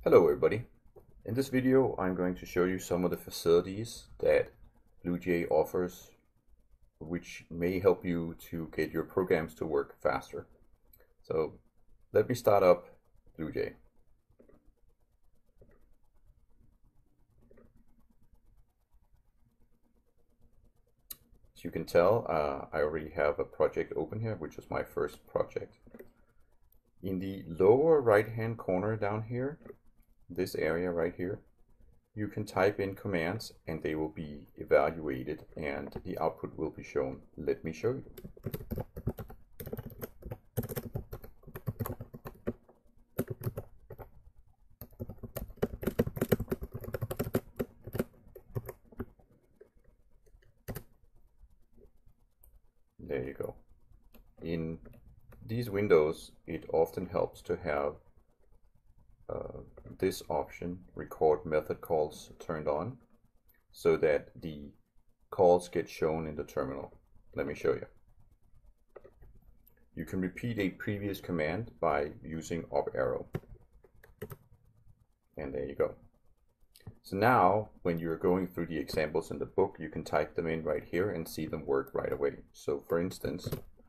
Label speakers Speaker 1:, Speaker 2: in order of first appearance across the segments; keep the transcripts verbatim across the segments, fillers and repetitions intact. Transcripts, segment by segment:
Speaker 1: Hello everybody. In this video I'm going to show you some of the facilities that BlueJ offers which may help you to get your programs to work faster. So let me start up BlueJ. As you can tell, uh, I already have a project open here, which is my first project. In the lower right hand corner down here, this area right here, you can type in commands and they will be evaluated and the output will be shown. Let me show you. There you go. In these windows, it often helps to have Uh, this option, record method calls, turned on so that the calls get shown in the terminal. Let me show you. You can repeat a previous command by using up arrow. And there you go. So now when you're going through the examples in the book, you can type them in right here and see them work right away. So for instance,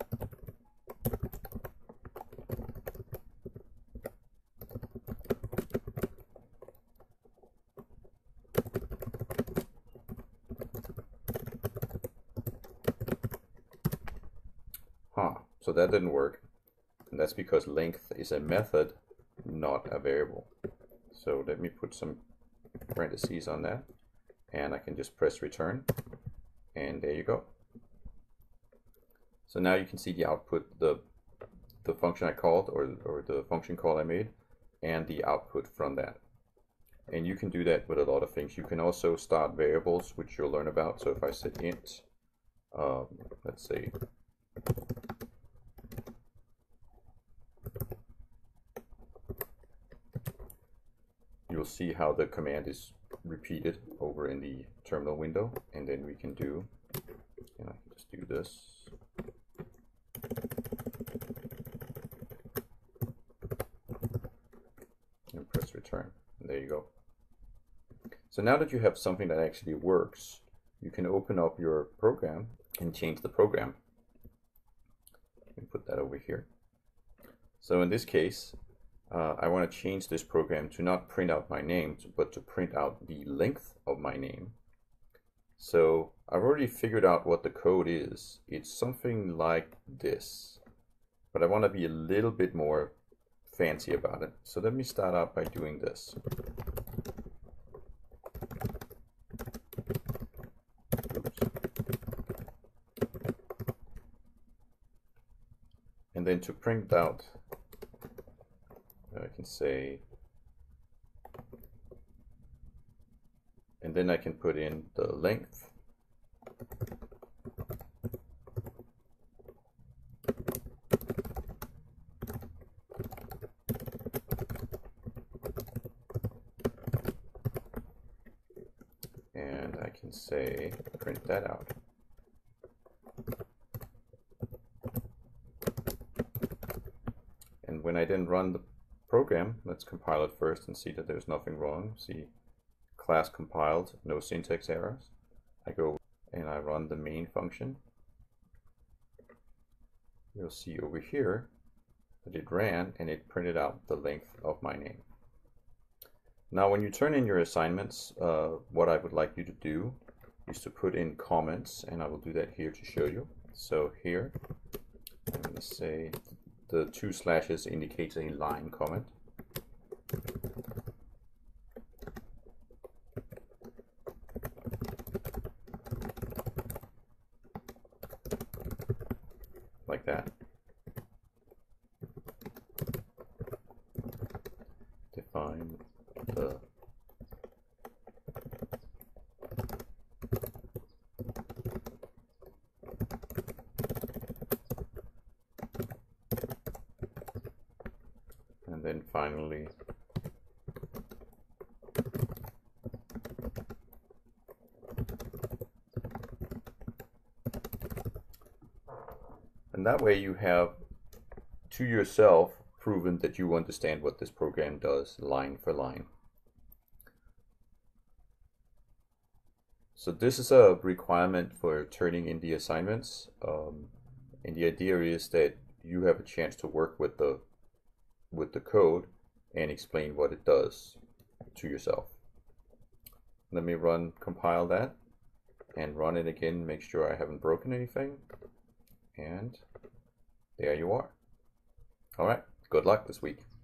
Speaker 1: Huh, so that didn't work. And that's because length is a method, not a variable. So let me put some parentheses on that. And I can just press return. And there you go. So now you can see the output, the, the function I called, or, or the function call I made, and the output from that. And you can do that with a lot of things. You can also start variables, which you'll learn about. So if I set int, um, let's say, you'll see how the command is repeated over in the terminal window, and then we can do, and I can just do this. And press return, and there you go. So now that you have something that actually works, you can open up your program and change the program. Let me put that over here. So in this case, uh, I want to change this program to not print out my name, but to print out the length of my name. So I've already figured out what the code is. It's something like this, but I want to be a little bit more fancy about it. So let me start out by doing this. And then to print out, I can say, and then I can put in the length. And I can say, print that out. And when I then run the program, let's compile it first and see that there's nothing wrong. See, class compiled, no syntax errors. I go and I run the main function. You'll see over here that it ran and it printed out the length of my name. Now when you turn in your assignments, uh, what I would like you to do is to put in comments, and I will do that here to show you. So here, I'm going to say the two slashes indicates a line comment. Like that. Define the and then finally and that way you have to yourself proven that you understand what this program does line for line. So this is a requirement for turning in the assignments, um, and the idea is that you have a chance to work with the with the code and explain what it does to yourself. Let me run compile that and run it again, make sure I haven't broken anything, and there you are. All right, good luck this week.